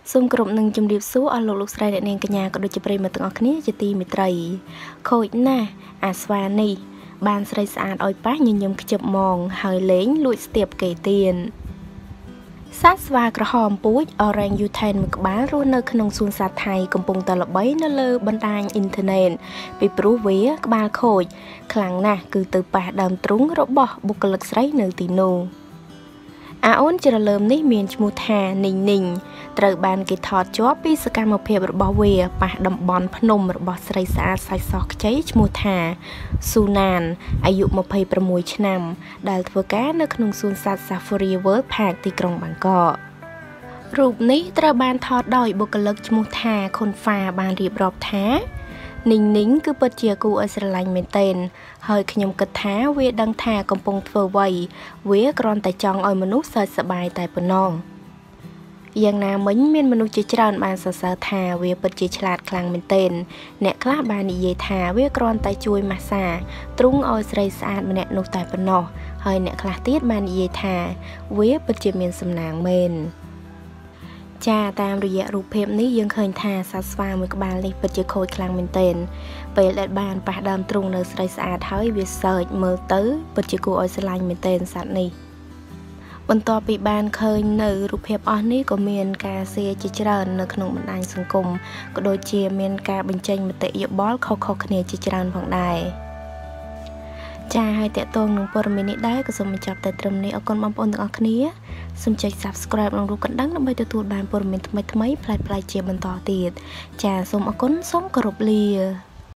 សូមគោរពនឹងជំរាបសួរអស់លោកស្រីអ្នកនាងកញ្ញាក៏ដូចជាប្រិយមិត្តទាំងអស់គ្នាជាទីមេត្រីខូចណាស់អាស្វានេះបានស្រីស្អាតឲ្យប៉ះញញឹមខ្ជិបម៉ងហើយលេងលួចស្ទាបគេទៀនសត្វស្វាក្រហមពូជ Orangutan មួយក្បាលរស់នៅក្នុងសួនសត្វថៃកំពុងតែល្បីនៅលើបណ្ដាញអ៊ីនធឺណិតពីព្រោះវាក្បាលខូចខ្លាំងណាស់គឺទៅប៉ះដើមទ្រូងរបស់បុគ្គលិកស្រីនៅទីនោះអាអូនជ្រលឹមនេះមានឈ្មោះថានីងនីងត្រូវបានគេថតជាប់ពីសកម្មភាពរបស់វាប៉ះតំបន់ភ្នំរបស់ស្រីស្អាតសាច់សខ្ចីឈ្មោះថាស៊ូណានអាយុ26ឆ្នាំដែលធ្វើការនៅក្នុងសួនសត្វ Safari World Park ទីក្រុងបាងកករូបនេះត្រូវបានថតដោយបុគ្គលិកឈ្មោះថាខុនហ្វាបានរៀបរាប់ថានីងនីងគឺពិតជាគួរឲ្យស្រឡាញ់មែនទែនហើយខ្ញុំគិតថាវាដឹងថាកំពុងធ្វើអ្វីវាគ្រាន់តែចង់ឲ្យមនុស្សសើចសប្បាយតែប៉ុណ្ណោះយ៉ាងណាមិញមានមនុស្សជាច្រើនបានសរសើរថាវាពិតជាឆ្លាតខ្លាំងមែនទែនអ្នកខ្លះបាននិយាយថាវាគ្រាន់តែជួយម៉ាស្សាទ្រុងឲ្យស្រីស្អាតម្នាក់នោះតែប៉ុណ្ណោះហើយអ្នកខ្លះទៀតបាននិយាយថាវាពិតជាមានសំណាងមែនចាតាមរយៈរូបភាពនេះយើងឃើញថាសត្វស្វាមួយក្បាលនេះពិតជាខូចខ្លាំងមែនទែនពេលដែលបានប៉ះដើមទ្រូងនៅស្រីស្អាតហើយវាសើចមើលទៅពិតជាគួរឲ្យស្រឡាញ់មែនទែនសត្វនេះបន្ទាប់ពីបានឃើញនៅរូបភាពអស់នេះក៏មានការshareជាច្រើននៅក្នុងបណ្ដាញសង្គមក៏ដូចជាមានការបញ្ចេញមតិយោបល់ខុសៗគ្នាជាច្រើនផងដែរចាហើយតកតងនឹងព័ត៌មាននេះដែរក៏សូមបញ្ចប់តែត្រឹមនេះអរគុណបងប្អូនទាំងអស់គ្នាសូមចុច Subscribe និងរូបកណ្ដឹងដើម្បីទទួលបានព័ត៌មានថ្មីៗប្លែកៗជាបន្តទៀតចាសូមអរគុណសូមគោរពលា